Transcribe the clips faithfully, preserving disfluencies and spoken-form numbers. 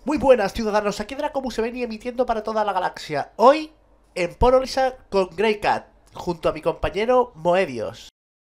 Muy buenas, ciudadanos. Aquí Dracomuseveni emitiendo para toda la galaxia. Hoy, en Porolisa con Greycat, junto a mi compañero Moebius.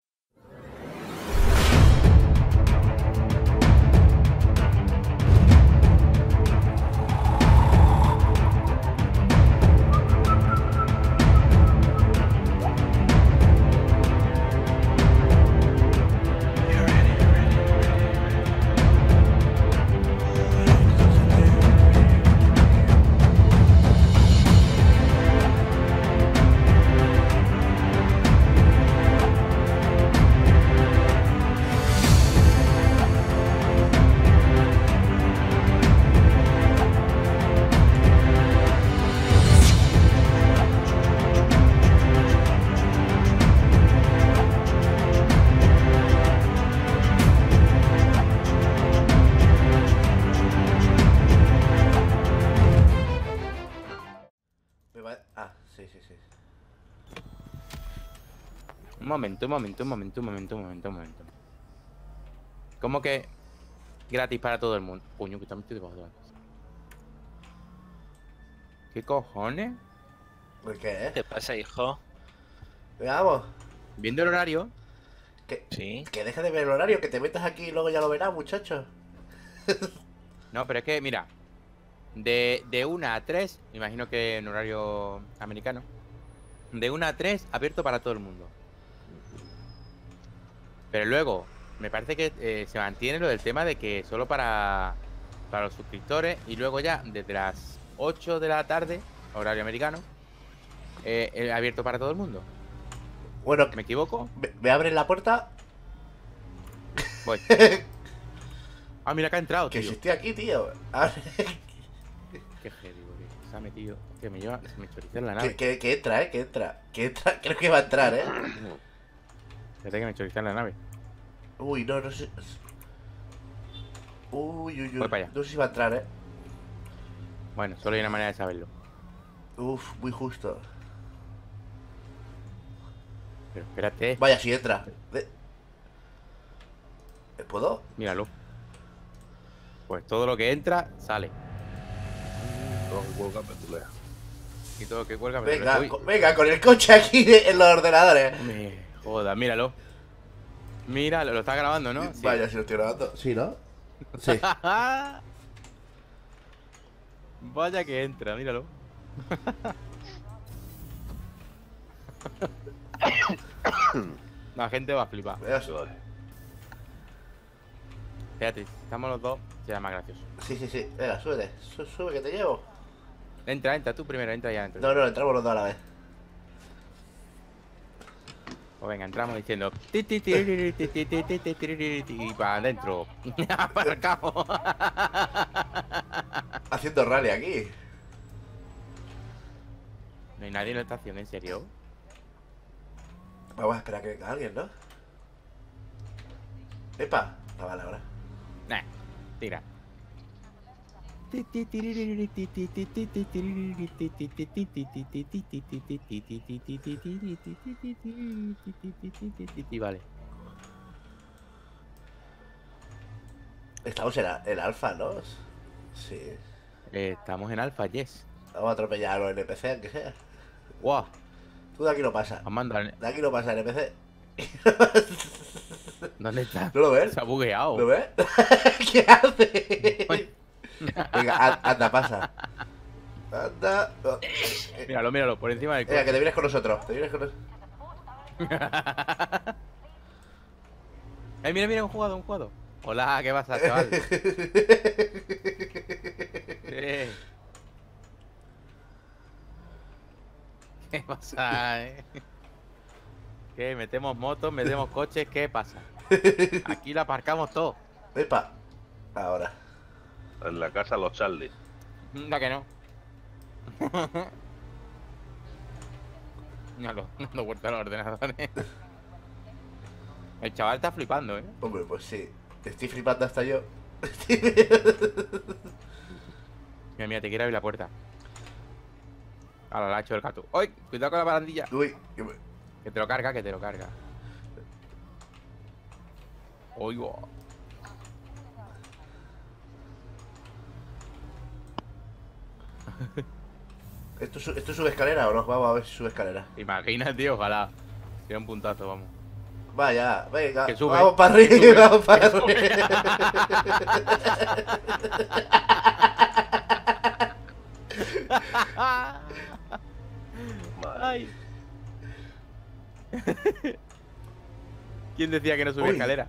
Ah, sí, sí, sí. Un momento, un momento, un momento, un momento, un momento, un momento. ¿Cómo que gratis para todo el mundo? Puño, que está metido debajo de la cosa. ¿Qué cojones? ¿Por qué, eh? ¿Qué pasa, hijo? Veamos. Viendo el horario. Que, Sí. que deje de ver el horario, que te metas aquí y luego ya lo verás, muchacho. No, pero es que, mira. De, de una a tres, me imagino que en horario americano. De una a tres, abierto para todo el mundo. Pero luego, me parece que eh, se mantiene lo del tema de que solo para, para los suscriptores. Y luego ya, desde las ocho de la tarde, horario americano, eh, eh, abierto para todo el mundo. Bueno, ¿Me equivoco? ¿me, me abren la puerta? Voy. Ah, mira que ha entrado, Que tío. si estoy aquí, tío. Abre. Qué heavy, porque se ha metido. Que me lleva. Se me choriza en la Que, nave. que, que entra, eh, que entra. Que entra. Creo que va a entrar, eh. Fíjate que me choriza en la nave. Uy, no, no sé. Uy, uy, uy. Voy para allá. No sé si va a entrar, eh. Bueno, solo hay una manera de saberlo. Uf, muy justo. Pero espérate. Vaya, si entra. De- ¿Puedo? Míralo. Pues todo lo que entra, sale. Y todo lo que cuelga, me lo Venga, Uy, co- venga, con el coche aquí de- en los ordenadores. me joda, míralo. Míralo, lo está grabando, ¿no? Sí. Vaya, si lo estoy grabando. Sí, ¿no? Sí. Vaya que entra, míralo. La gente va a flipar. Venga, su- Beatriz, estamos los dos, será más gracioso. Sí, sí, sí. Venga, súbete. Su- Sube, que te llevo. Entra, entra tú primero, entra ya adentro. No, no, entramos los dos a la vez. Pues venga, entramos diciendo ti, ti, tiriri, ti, ti, ti, ti, ti, tiriri, ti, y para adentro. Para el cabo. Haciendo rally aquí. No hay nadie en la estación, ¿en serio? Vamos a esperar que venga alguien, ¿no? Epa. Ah, vale, ahora. Nah, tira. Vale. Estamos en, a- en alfa, ¿no? Sí. Eh, estamos en Alpha, yes. Vamos a atropellar a los N P C, aunque sea. Wow. Tú de aquí no pasa. Amanda, De aquí no pasa N P C. ¿dónde está? ¿No lo ves? Se ha bugueado. ¿Lo ves? ¿Qué hace? Uy. Venga, a- anda, pasa. Anda. Oh. Míralo, míralo, por encima del Venga, que coche. te vienes con nosotros. Te vienes con nosotros. Eh, mira, mira, un jugador, un jugador. Hola, ¿qué pasa, chaval? Eh. ¿Qué pasa, eh? ¿Qué? ¿Metemos motos, metemos coches? ¿Qué pasa? Aquí la aparcamos todo. Epa. Ahora. En la casa los Charlie. Venga que no. Míralo, dando vuelta a los ordenadores. El chaval está flipando, ¿eh? Hombre, pues sí. Estoy flipando hasta yo. Mira, mira, te quiere abrir la puerta. Ahora la ha hecho el gato. ¡Uy! Cuidado con la barandilla. Uy, que me- Que te lo carga, que te lo carga. Oigo. ¿Esto, su- ¿Esto sube escalera o no? Vamos a ver si sube escalera. Imagínate, ojalá. Sería un puntazo, vamos. Vaya, venga, Que sube, vamos para que sube, arriba, vamos para que sube. arriba. Madre. Ay. ¿Quién decía que no subía Uy. escalera?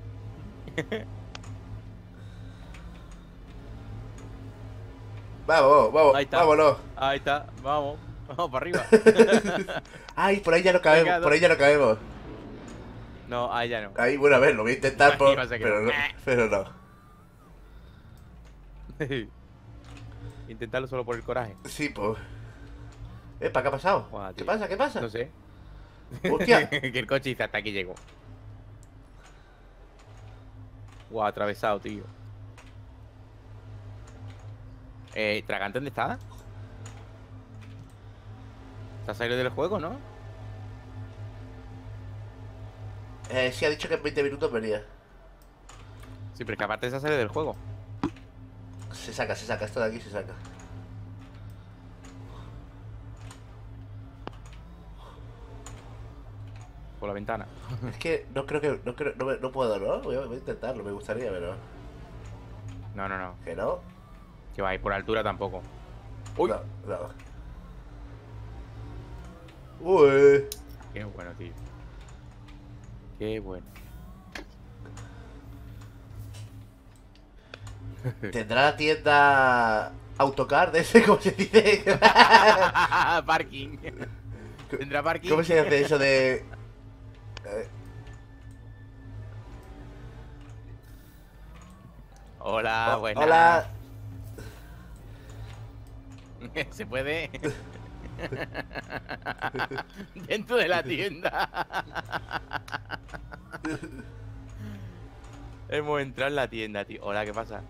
Vamos, vamos, Ahí está. vámonos. Ahí está, vamos. Vamos para arriba. Ay, por ahí ya no cabemos, Venga, por ahí ya no cabemos. No, ahí ya no. Ahí, bueno, a ver, lo voy a intentar, Ahí por- va a ser que pero, no. no, pero no. Intentarlo solo por el coraje. Sí, pues. Epa, ¿qué ha pasado? Joder, ¿Qué tío. pasa? ¿Qué pasa? No sé. Hostia. Que el coche dice hasta aquí llegó. Guau, atravesado, tío. Eh, ¿Tragante dónde está? ¿Está salido del juego, no? Eh, sí, ha dicho que en veinte minutos venía. Sí, pero es que aparte se ha salido del juego. Se saca, se saca, esto de aquí se saca. Por la ventana. Es que no creo que. No, creo, no, me- no puedo, ¿no? Voy a, voy a intentarlo, me gustaría, pero. No, no, no. Que no. Que va a ir por altura tampoco. Uy. No, no. Uy. Qué bueno, tío. Qué bueno. ¿Tendrá la tienda Autocar de ese? ¿Cómo se dice? Parking. ¿Tendrá parking? ¿Cómo se hace eso de.? Eh, Hola, oh, buenas. hola. ¿Se puede? Dentro de la tienda. Hemos entrado en la tienda, tío. Hola, ¿qué pasa?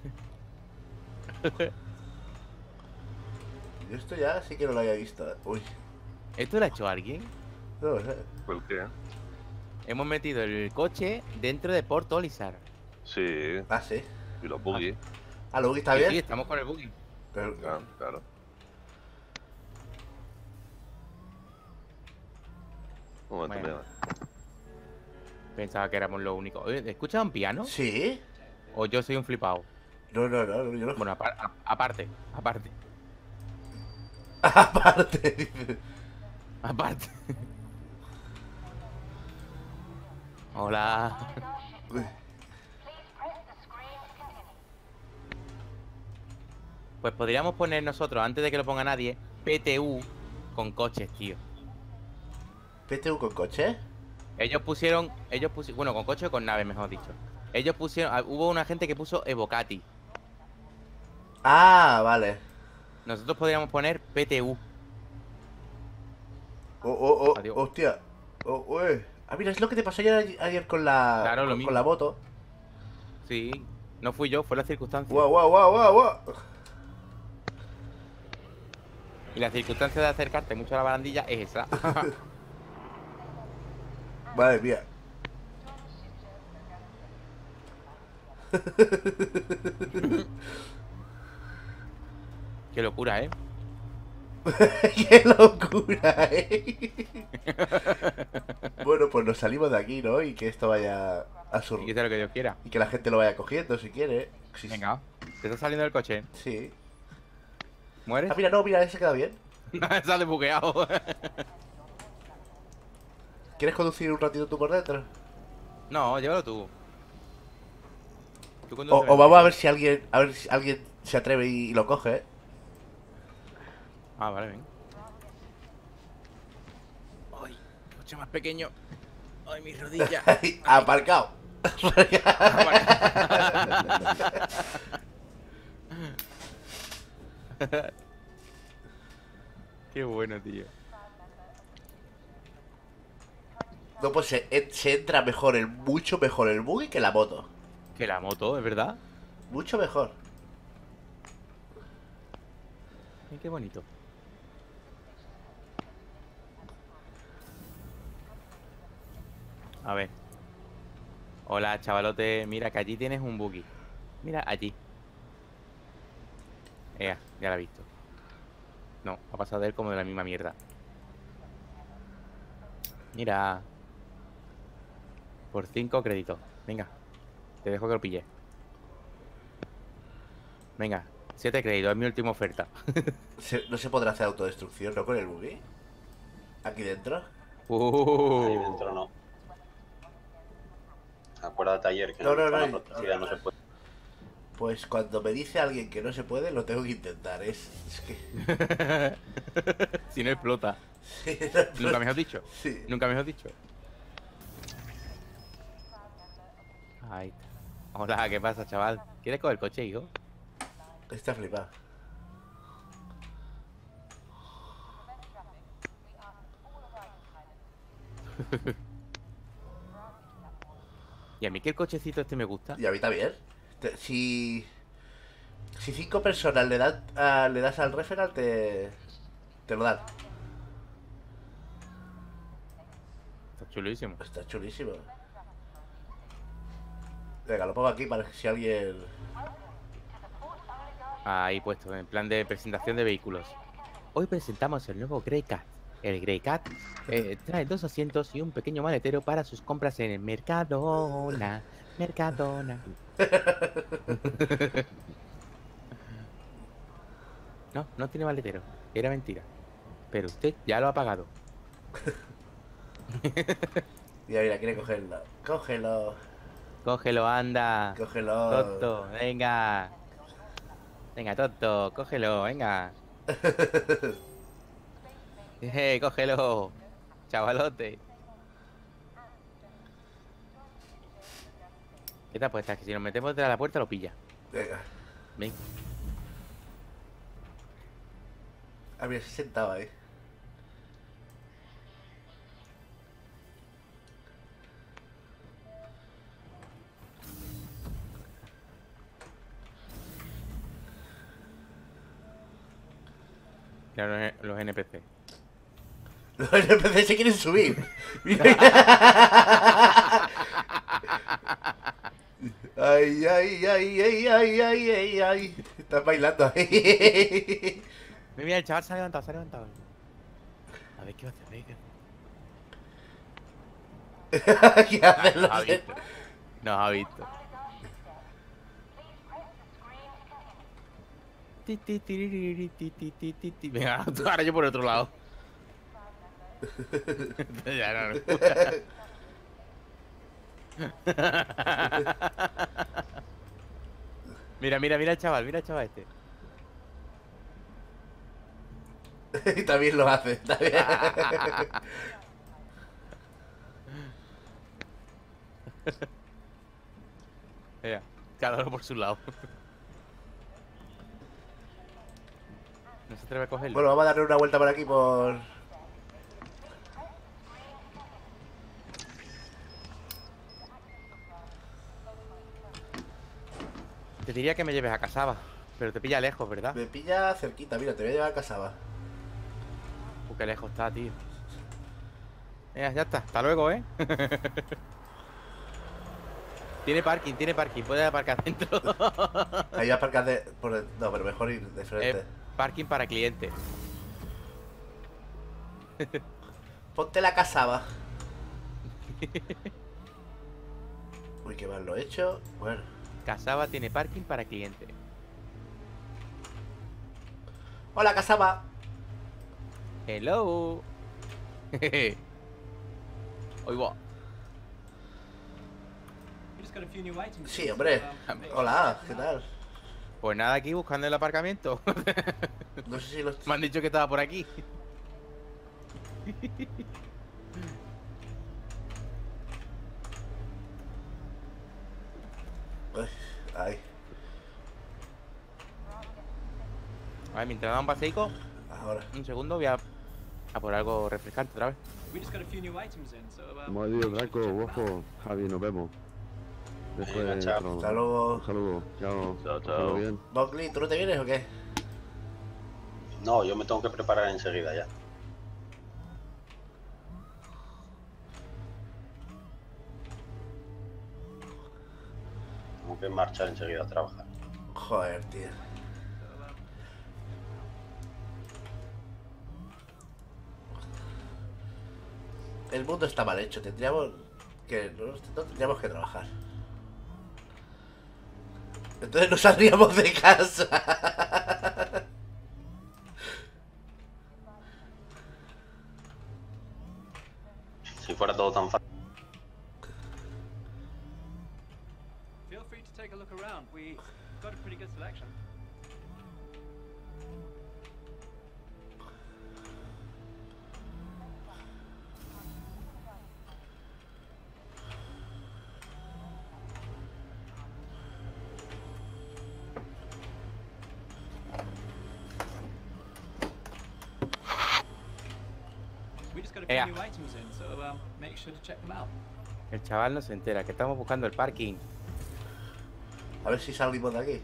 Yo esto ya sí que no lo había visto. Uy. ¿Esto lo ha hecho alguien? No, no. ¿Por qué? Hemos metido el coche dentro de Port Olisar. Sí, Ah, sí. y los buggy. Ah, Luigi está Sí, bien. sí, estamos con el buggy. Pero- Ah, claro. Un momento, Bueno. mira. Pensaba que éramos los únicos. Oye, ¿escuchas un piano? Sí. ¿O yo soy un flipado? No, no, no, yo no. Bueno, apar- a- aparte, aparte, Aparte, dice. aparte. Hola. Uy. Pues podríamos poner nosotros, antes de que lo ponga nadie, P T U con coches, tío. P T U con coche. Ellos pusieron, ellos pusieron, bueno, con coches o con naves, mejor dicho. Ellos pusieron, ah, hubo una gente que puso Evocati. Ah, vale. Nosotros podríamos poner P T U. Oh, oh, oh, Adiós. hostia. Oh, uy. Ah, mira, es lo que te pasó ayer, ayer con la. Claro, lo con, mismo. con la moto. Sí, no fui yo, fue la circunstancia. Guau, guau, guau, guau, guau. Y la circunstancia de acercarte mucho a la barandilla es esa. Madre mía. Qué locura, ¿eh? ¡Qué locura, eh! Bueno, pues nos salimos de aquí, ¿no? Y que esto vaya a su... Y que sea lo que Dios quiera. Y que la gente lo vaya cogiendo si quiere. Sí, Venga, te estás saliendo del coche. Sí. ¿Mueres? Ah, mira, no, mira, ese queda bien. Sale bugueado. ¿Quieres conducir un ratito tú por dentro? No, llévalo tú. Tú O, conduce, o ven. vamos a ver si alguien, a ver si alguien se atreve y, y lo coge, ¿eh? Ah, vale, ven. Ay, coche más pequeño. Ay, mis rodillas. Ahí, aparcado. Qué bueno, tío. No, pues se, en- se entra mejor, el mucho mejor el buggy que la moto. Que la moto, ¿es verdad? Mucho mejor. Ay, qué bonito. A ver. Hola, chavalote. Mira que allí tienes un buggy. Mira, allí. Ea, ya la he visto. No, ha pasado de él como de la misma mierda. Mira. Por cinco créditos. Venga. Te dejo que lo pille. Venga. Siete créditos, es mi última oferta. Se- no se podrá hacer autodestrucción, ¿no? Con el buggy. Aquí dentro. Uh. Ahí dentro no. Acuérdate ayer que No, en no, la zona no, protegida no se puede. Pues cuando me dice alguien que no se puede, lo tengo que intentar. Es, es que. Si no explota. Sí, Nunca me has dicho. Sí. Nunca me has dicho. Ahí está. Hola, ¿qué pasa, chaval? ¿Quieres coger el coche, hijo? Está flipado. Y a mí que el cochecito este me gusta. Y a mí también. Te- si. Si cinco personas le, dan, a- le das al referral, te. Te lo dan. Está chulísimo. Está chulísimo. Venga, lo pongo aquí para que si alguien. Ahí puesto, en plan de presentación de vehículos. Hoy presentamos el nuevo Greycat. El Greycat eh, trae dos asientos y un pequeño maletero para sus compras en el Mercadona. Mercadona. No, no tiene maletero. Era mentira. Pero usted ya lo ha pagado. Mira, mira, quiere cogerlo. Cógelo. Cógelo, anda. Cógelo. Tonto, venga. Venga, tonto, cógelo, venga. Eh, cógelo, chavalote. ¿Qué te apuestas? Que si nos metemos detrás de la puerta lo pilla. Venga. Ven. A mí se sentaba ahí. Mira los, los N P C. Los N P C se quieren subir. Mira. Ay, ay, ay, ay, ay, ay, ay, ay. Están bailando ahí. Mira, el chaval se ha levantado, se ha levantado. A ver qué va a hacer, a ver qué ¿Qué hacen Nos ha los visto. Nos ha visto. Ti, ti, tiriri, ti, ti, ti, ti, ti. Venga, tú, ahora yo por otro lado. Ya no, no. Mira, mira, mira el chaval, mira el chaval este. Y también lo hace, también. Mira, cada uno por su lado. No se atreve a cogerlo. Bueno, vamos a darle una vuelta por aquí por... Te diría que me lleves a Casaba, pero te pilla lejos, ¿verdad? Me pilla cerquita, mira, te voy a llevar a Casaba. Uh, qué lejos está, tío. Mira, ya está. Hasta luego, ¿eh? Tiene parking, tiene parking. Puedes aparcar dentro. Ahí va a aparcar de... Por el- No, pero mejor ir de frente. Eh, parking para clientes. Ponte la Casaba. Uy, qué mal lo he hecho. Bueno. Casaba tiene parking para clientes. Hola, Casaba. Hello. Hoy va. Sí, hombre. Hola, ¿qué tal? Pues nada, aquí buscando el aparcamiento. No sé si los... Me han dicho que estaba por aquí. Uy, ay, A ver, mientras da un paseico, ahora. un segundo, voy a, a por algo refrescante otra vez. Como digo, Draco, guapo, Javi, nos vemos. Después, Venga, chao. otro- Hasta luego. Un saludo, chao. Chao, chao. Pásalo bien. Buckley, ¿tú no te vienes o qué? No, yo me tengo que preparar enseguida ya. Tengo que marchar enseguida a trabajar. Joder, tío. el mundo está mal hecho. Tendríamos que... No, no tendríamos que trabajar. Entonces no saldríamos de casa. Si fuera todo tan fácil. Feel free to take a look around. We got a pretty good selection. We just got a few Yeah. new items in, so um, make sure to check them out. El chaval no se entera, que estamos buscando el parking. A ver si salimos de aquí.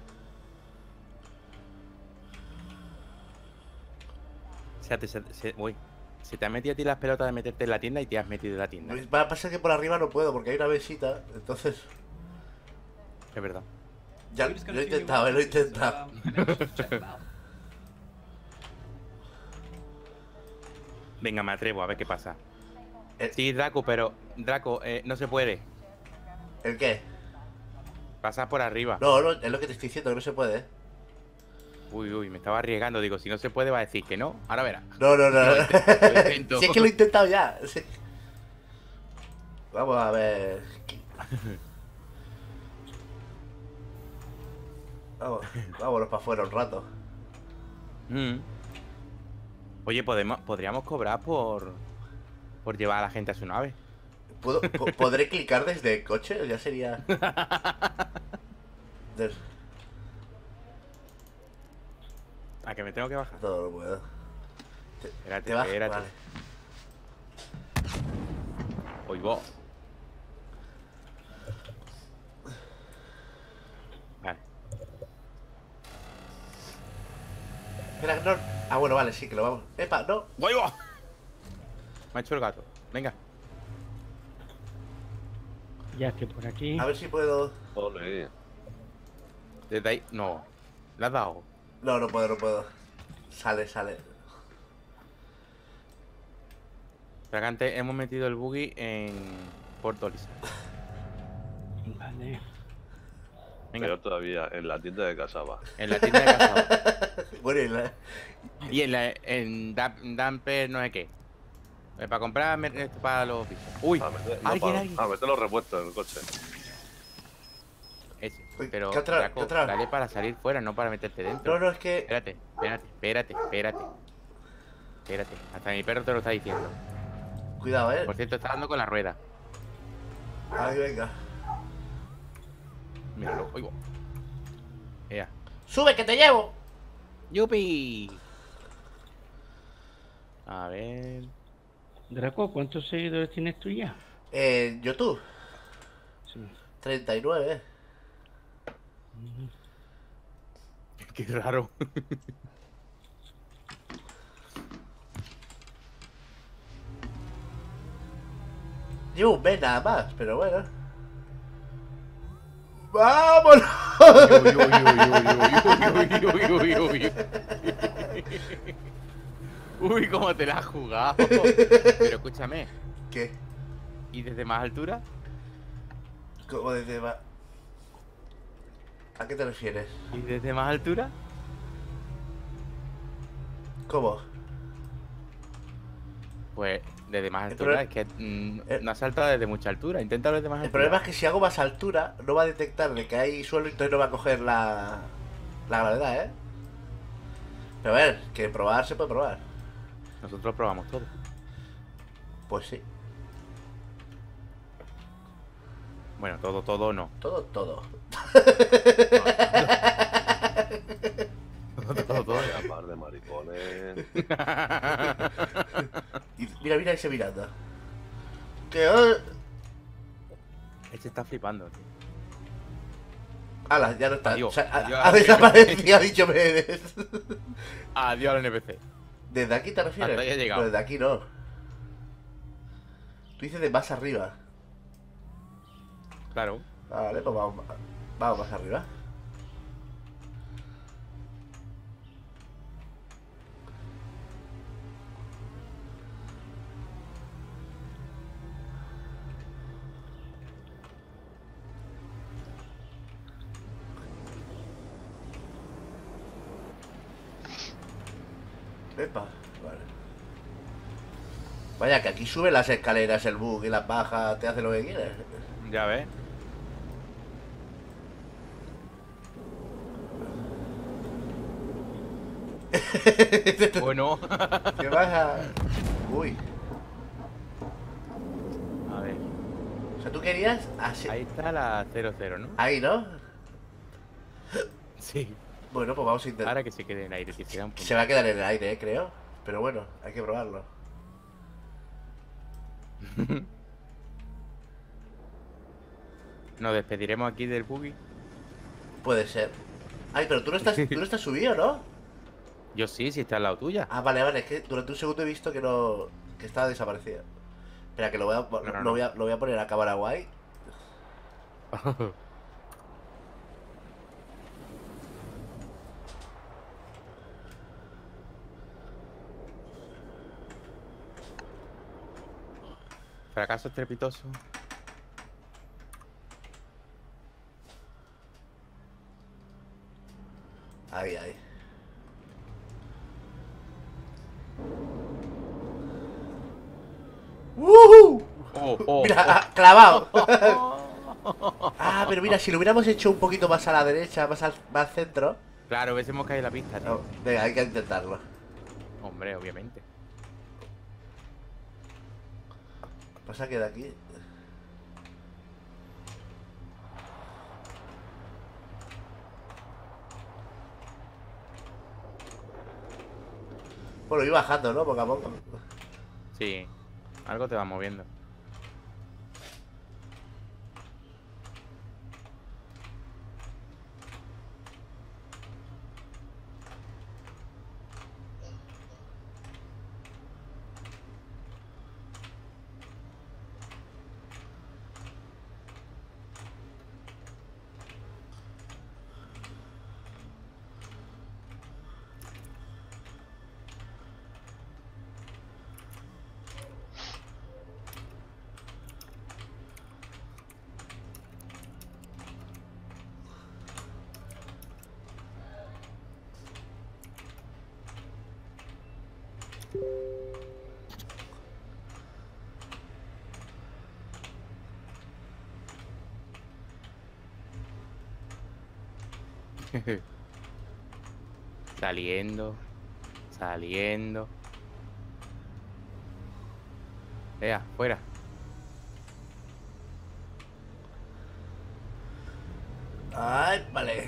O sea, te, se, se- uy, se te ha metido a ti las pelotas de meterte en la tienda y te has metido en la tienda. Va a pasar que por arriba no puedo porque hay una mesita. Entonces... Es verdad. Ya We lo just he got a few new intentado, eh, lo he items in, so, intentado. um, make sure to check them out. Venga, me atrevo a ver qué pasa. Eh. Sí, Draco, pero... Draco, eh, no se puede. ¿El qué? Pasas por arriba. No, no, es lo que te estoy diciendo, que no se puede, ¿eh? Uy, uy, me estaba arriesgando. Digo, si no se puede va a decir que no. Ahora verás. No, no, no. Lo intento, lo intento. Si es que lo he intentado ya. Sí. Vamos a ver. Vamos, vámonos para afuera un rato. Mm. Oye, podemos, podríamos cobrar por... Por llevar a la gente a su nave. ¿Puedo, po- ¿Podré clicar desde el coche? Ya sería... Des- ¿A que me tengo que bajar? No, no puedo. Te, Espérate, te bajas, espérate. vale. Oy, vos. Vale. Espera, no... Ah, bueno, vale, sí, que lo vamos... ¡Epa, no! ¡Oy, vos! Me ha hecho el gato. Venga. Ya estoy por aquí. A ver si puedo... Ole. Desde ahí... No. ¿Le has dado? No, no puedo, no puedo. Sale, sale. Fragante, hemos metido el buggy en Puerto Lisa. Vale. Venga, Peor todavía, en la tienda de Casaba. en la tienda de casa. Bueno, y la... Y en, la, en Dam- Damper no sé qué. Eh, para comprar mer- esto para los bichos. Uy, A meter, no, alguien, para- alguien. a meter los repuestos en el coche. Ese. Uy, Pero, ¿qué otra- Draco, qué otra? dale para salir fuera, no para meterte dentro. No, no, es que... Espérate, espérate, espérate, espérate. Espérate, hasta mi perro te lo está diciendo. Cuidado, eh. Por cierto, está dando con la rueda. Ay, venga. Míralo, oigo. Ea. ¡Sube, que te llevo! ¡Yupi! A ver. Draco, ¿cuántos seguidores tienes tú ya? En YouTube, Sí. treinta y nueve. Qué raro. Llevo un mes nada más, pero bueno. ¡Vámonos! Uy, uy, uy, uy, uy, uy, uy, uy, uy. Uy, cómo te la has jugado. Pero escúchame, ¿Qué? ¿y desde más altura? ¿Cómo desde va? ¿A qué te refieres? ¿Y desde más altura? ¿Cómo? Pues desde más El altura, pro- es que mm, el- no has saltado desde mucha altura. Inténtalo desde más El altura. problema es que si hago más altura, no va a detectar de que hay suelo y entonces no va a coger la, la gravedad, ¿eh? Pero a ver, que probar se puede probar. Nosotros probamos todo. Pues sí, Bueno, todo, todo no. todo, todo. Todo, todo, todo. Vaya par de maricones. Y mira, mira ese mirando. Que... eh, Este está flipando, tío. Ala, ya no está. Adiós, O sea, ha, adiós. ha desaparecido, ha dicho Pérez. Adiós al N P C. ¿Desde aquí te refieres? Hasta ahí he llegado. No, desde aquí no. Tú dices de más arriba. Claro. Vale, pues vamos, vamos más arriba. Epa, vale. Vaya, que aquí sube las escaleras el bug y las baja, te hace lo que quieres. Ya ves. Bueno. ¿Qué pasa? Uy. A ver. O sea, tú querías así. Ahí está la cero cero, ¿no? Ahí, ¿no? Sí. Bueno, pues vamos a intentar. Ahora que se quede en el aire, que se da un punto. Se va a quedar en el aire, eh, creo. Pero bueno, hay que probarlo. Nos despediremos aquí del buggy. Puede ser. Ay, pero tú no estás, tú no estás subido, ¿no? Yo sí, si está al lado tuya. Ah, vale, vale, es que durante un segundo he visto que no. Que estaba desaparecido. Espera, que lo voy a, no, lo no. voy a, lo voy a poner a cámara guay. Fracaso estrepitoso. Ahí, ahí. ¡Woohoo! Oh, oh, Mira, oh. ah, clavado. Ah, pero mira, si lo hubiéramos hecho un poquito más a la derecha, más al, más al centro. Claro, hubiésemos caído en la pista, tío. No, venga, hay que intentarlo. Hombre, obviamente. Pasa que de aquí. Bueno, ir bajando, ¿no? Poco a poco. Sí. Algo te va moviendo. Saliendo. Saliendo. Vea, fuera. Ay, vale.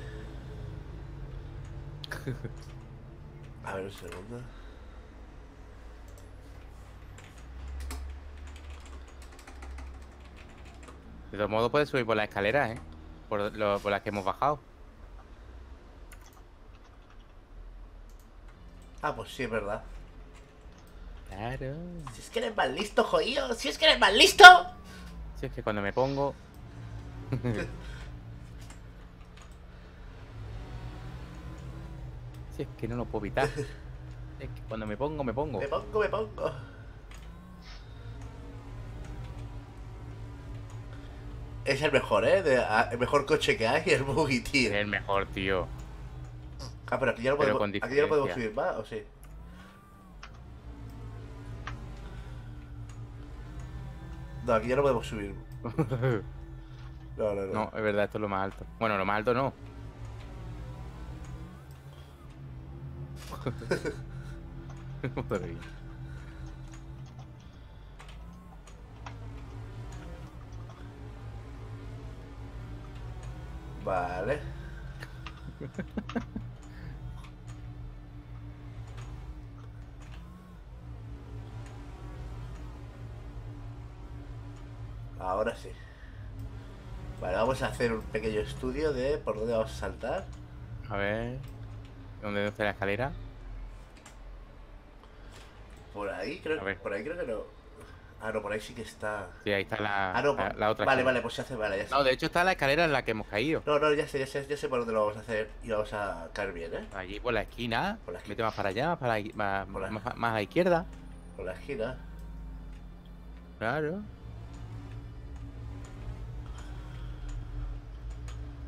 A ver un segundo. De todos modos puedes subir por las escaleras, ¿eh? Por, lo- por las que hemos bajado. Ah, pues sí, es verdad. Claro. Si es que eres más listo, jodido. Si es que eres más listo. Si es que cuando me pongo... Si es que no lo puedo evitar. Es que cuando me pongo, me pongo. Me pongo, me pongo. Es el mejor, ¿eh? De- a- el mejor coche que hay, el Buggy, Es tío. el mejor, tío. Ah, pero aquí ya no Pero podemos, con aquí ya no podemos diferencia. subir más, ¿o sí? No, aquí ya no podemos subir. No, no, no. No, es verdad, esto es lo más alto. Bueno, lo más alto no. Madre mía. Vale. Ahora sí. Vale, vamos a hacer un pequeño estudio de por dónde vamos a saltar. A ver. ¿Dónde está la escalera? Por ahí creo, A ver. por ahí creo que no. Ah, no, por ahí sí que está. Sí, ahí está la, Ah, no, la, la otra. vale, escalera. vale, pues se hace, vale, ya sé. No, de hecho está la escalera en la que hemos caído. No, no, ya sé, ya sé, ya sé por dónde lo vamos a hacer y vamos a caer bien, ¿eh? Allí por la esquina. Por la esquina. Vete más para allá, más, para la- más, Por la- más- más a la izquierda. Por la esquina. Claro.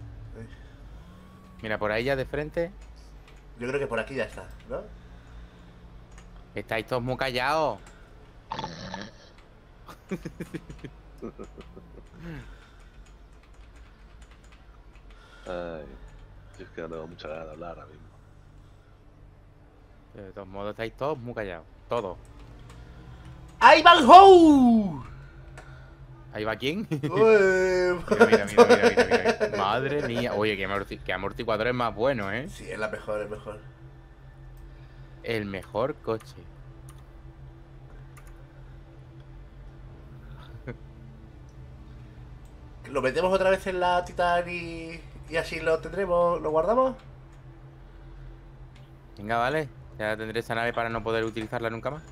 Mira, por ahí ya de frente. Yo creo que por aquí ya está, ¿no? Estáis todos muy callados. Ay, yo es que no tengo mucha ganas de hablar ahora mismo. De todos modos, estáis todos muy callados. Todos. ¡Ivanhoe! ¿Ahí va quién? Ué. Mira, mira, mira, mira, mira, mira. Madre mía. Oye, qué, amorti qué amortiguador es más bueno, ¿eh? Sí, es la mejor, es mejor. El mejor coche. ¿Lo metemos otra vez en la Titan y, y así lo tendremos? ¿Lo guardamos? Venga, vale. Ya tendré esa nave para no poder utilizarla nunca más.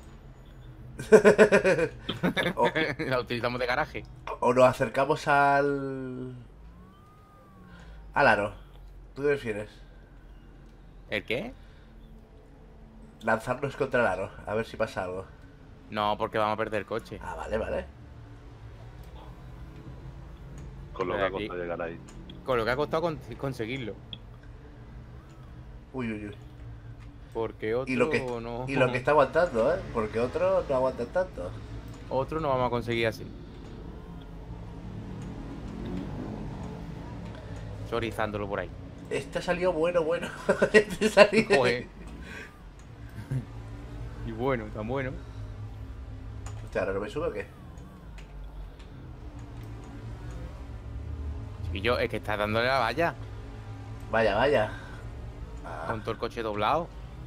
o, La utilizamos de garaje. o nos acercamos al... al aro. ¿Tú qué prefieres? ¿El qué? Lanzarnos contra el aro, a ver si pasa algo. No, porque vamos a perder el coche. Ah, vale, vale. Con lo que Pero ha aquí- costado llegar ahí. Con lo que ha costado con- conseguirlo. Uy, uy, uy. Porque otro Y lo que, no. y lo que está aguantando, ¿eh? Porque otros no aguantan tanto. Otro no vamos a conseguir así. Chorizándolo por ahí. Este ha salido bueno, bueno. Este ha salido... Joder. Y bueno, tan bueno. Hostia, ¿ahora no me sube o qué? Y yo, es que está dándole la valla. Vaya, vaya. Ah, Con todo el coche doblado.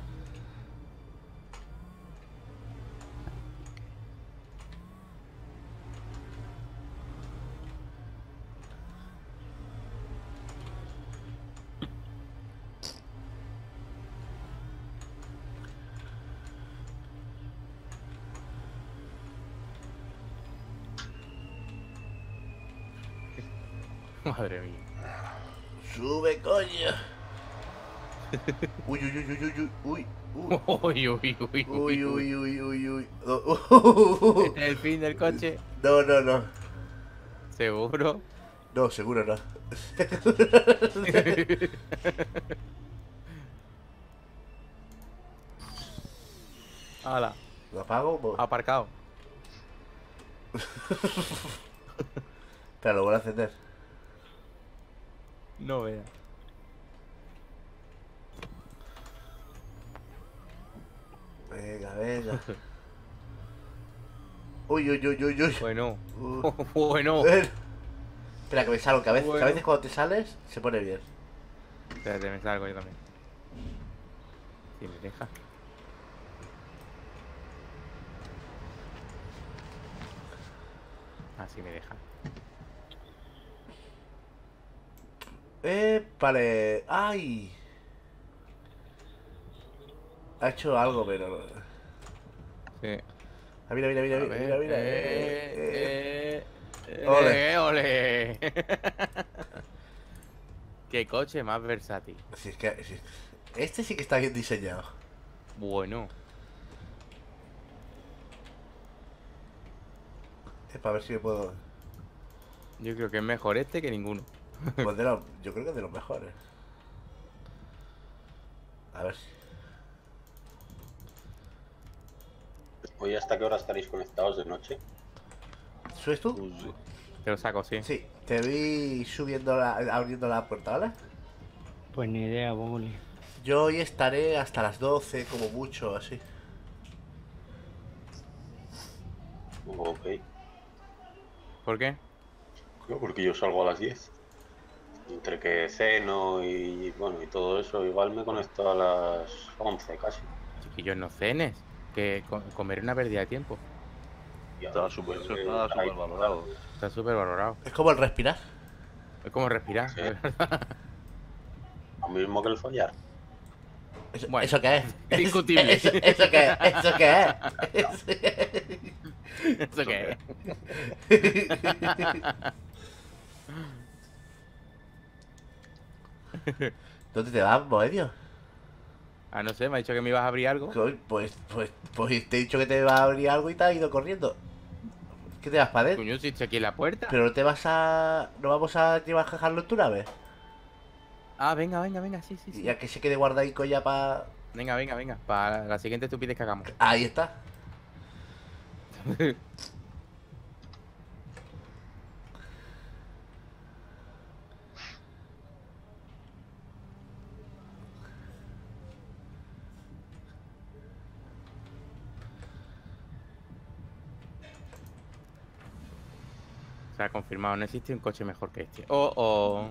Madre mía. sube, coño. Uy, uy, uy, uy, uy, uy, uy. Uy, uy, uy, Uy, uy, uy, uy, uy. Este es el fin del coche. No, no, no. Seguro. No, seguro no. Hala, ¿Lo apago? Pues- aparcado. Espera, lo voy a encender. No veas. Venga, venga. Uy, uy, uy, uy, uy. Bueno. Uh. Bueno. Bueno. Espera, que me salgo, que a veces, que a Bueno. veces cuando te sales se pone bien. Espérate, me salgo yo también. Si me deja. Así me deja. Eh, vale. ¡Ay! Ha hecho algo, pero... Sí. Ah, mira, mira, mira, A mira, ver, mira, mira. eh, eh, eh. eh, Ole. eh, ole. Qué coche más versátil. Si es que... si- Este sí que está bien diseñado. Bueno. Es para ver si me puedo... Yo creo que es mejor este que ninguno. Pues de los... Yo creo que es de los mejores. A ver si... Hoy hasta qué hora estaréis conectados de noche. ¿Subes tú? Pues sí. Te lo saco, sí. Sí, te vi subiendo la... abriendo la puerta, ¿vale? Pues ni idea, Boguli. Yo hoy estaré hasta las doce, como mucho, así. Ok. ¿Por qué? No, porque yo salgo a las diez. Entre que ceno y bueno y todo eso, igual me conecto a las once casi. Chiquillos, no cenes. Que co- comer es una pérdida de tiempo. Y Está ahora, súper pues, está eh, súper ahí- valorado. Está súper valorado. Es como el respirar. Es como respirar. Sí. de verdad. Lo mismo que el follar. ¿Eso, Bueno, ¿eso qué es? es discutible. ¿Eso, eso qué es? ¿Eso qué es? ¿Eso qué es? ¿Dónde te vas, Boedio? Ah, no sé, me ha dicho que me ibas a abrir algo. Coño, Pues, pues, pues te he dicho que te va a abrir algo y te has ido corriendo. ¿Qué te vas para adentro? Coño, si estoy aquí en la puerta. ¿Pero no te vas a... no vamos a llevar a jajarlo en tu nave? Ah, venga, venga, venga, sí, sí, Y sí. ya que se quede guardadico ya para... Venga, venga, venga. Para la siguiente estupidez que hagamos. Ahí está. Se ha confirmado, no existe un coche mejor que este. Oh, oh.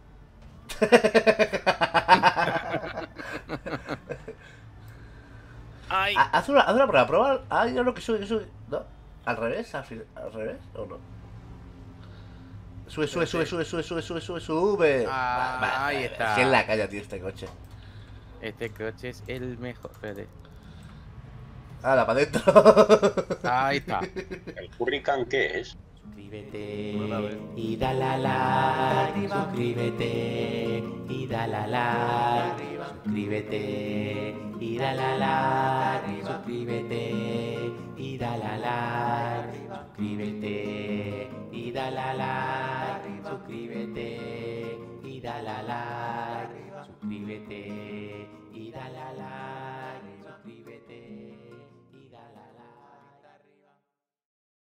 Ay. Ha- Haz una, haz una prueba, prueba. Ah, ya lo que sube, que sube. ¿No? ¿Al revés? ¿Al, fin- al revés? ¿O no? Sube, sube, sube, sube, sube, sube, sube, sube, sube. Ah, Va- va- ahí es está. que en la calle tiene este coche. Este coche es el mejor. Espérate. Ah, para adentro. Ahí está. ¿El Hurricane qué es? Suscríbete Una vez. y dale a like. Suscríbete y dale a like. Suscríbete y dale a like. Suscríbete y dale a like. Suscríbete y dale a like. Suscríbete y dale a like. Suscríbete y dale a like.